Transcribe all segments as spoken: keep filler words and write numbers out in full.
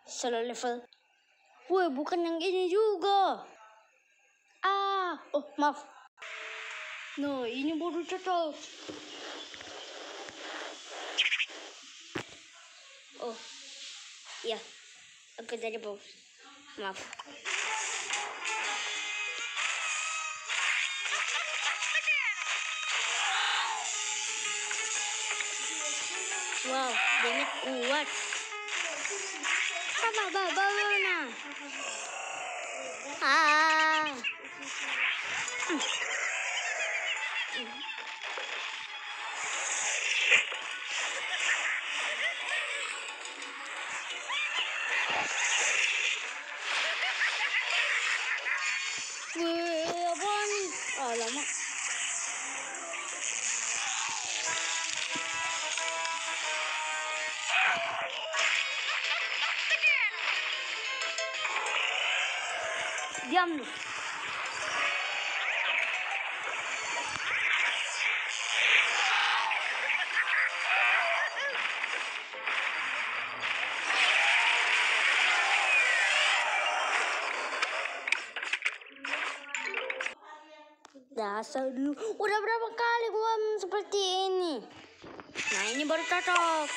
Solo level. Woi, bukan yang ini juga. Ah, oh maaf. No, ini baru cocok. Oh, iya. Aku tadi bos. Maaf. Wow, dia kuat. Apa babana? Ah. Hmm. Wih, apa nih? Ah, lama. Diam lu. Dasar dulu. Udah berapa kali gua seperti ini? Nah, ini baru cocok.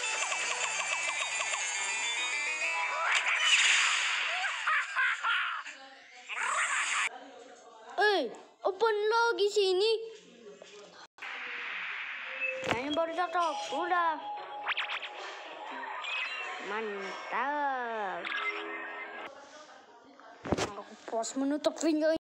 Eh, open lagi sini. Nah, ini baru cocok. Sudah. Mantap. Aku pos menutup video ini.